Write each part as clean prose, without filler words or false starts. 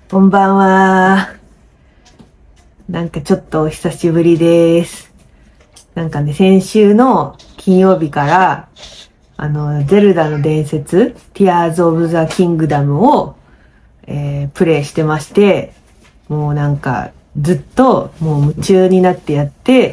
こんばんは。なんかちょっとお久しぶりです。なんかね、先週の金曜日から、ゼルダの伝説、Tears of the Kingdom を、プレイしてまして、もうなんかずっともう夢中になってやって、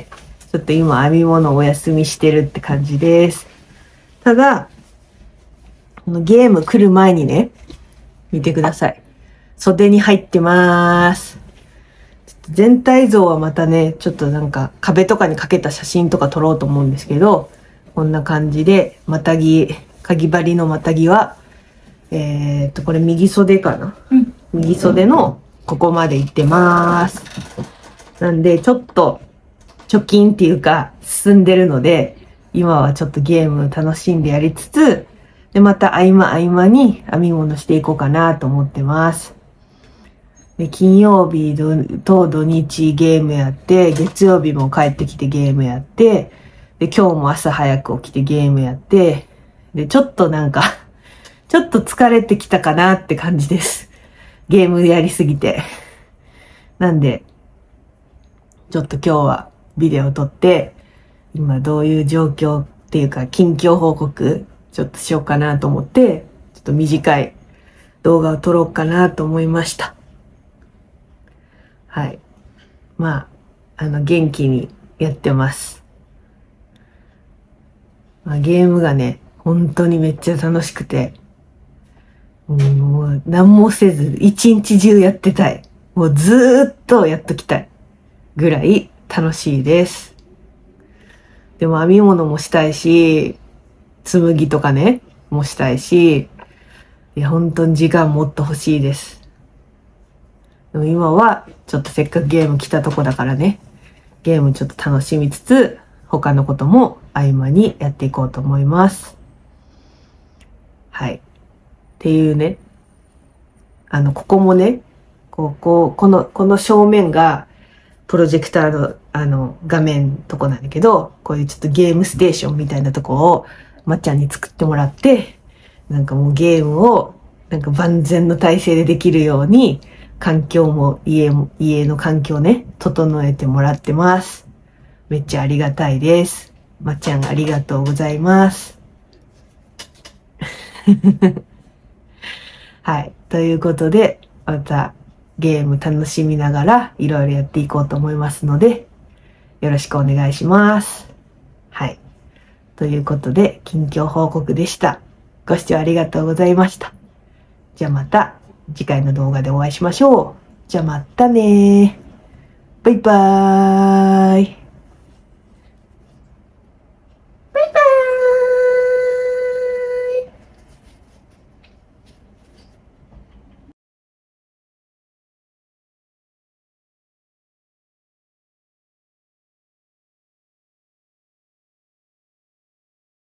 ちょっと今編み物をお休みしてるって感じです。ただ、このゲーム来る前にね、見てください。袖に入ってまーす。全体像はまたね、ちょっとなんか壁とかにかけた写真とか撮ろうと思うんですけど、こんな感じで、かぎ針のまたぎは、これ右袖かな、右袖のここまで行ってまーす。なんで、ちょっと貯金っていうか進んでるので、今はちょっとゲーム楽しんでやりつつ、で、また合間に編み物していこうかなと思ってます。で、金曜日と土日ゲームやって、月曜日も帰ってきてゲームやって、で、今日も朝早く起きてゲームやって、で、ちょっとなんかちょっと疲れてきたかなって感じです。ゲームやりすぎて。なんで、ちょっと今日はビデオ撮って、今どういう状況っていうか、近況報告、ちょっとしようかなと思って、ちょっと短い動画を撮ろうかなと思いました。はい。まあ、元気にやってます。まあ、ゲームがね、本当にめっちゃ楽しくて、もう何もせず、一日中やってたい。もうずーっとやっときたい。ぐらい楽しいです。でも編み物もしたいし、紬とかね、もしたいし、いや、本当に時間もっと欲しいです。でも今は、ちょっとせっかくゲーム来たとこだからね、ゲームちょっと楽しみつつ、他のことも合間にやっていこうと思います。はい。っていうね、ここもね、この正面が、プロジェクターの、画面とこなんだけど、こういうちょっとゲームステーションみたいなとこを、まっちゃんに作ってもらって、なんかもうゲームを、なんか万全の体制でできるように、家の環境ね、整えてもらってます。めっちゃありがたいです。まっちゃんありがとうございます。はい。ということで、またゲーム楽しみながらいろいろやっていこうと思いますので、よろしくお願いします。はい。ということで、近況報告でした。ご視聴ありがとうございました。じゃあまた次回の動画でお会いしましょう。じゃあまたねー。バイバーイ。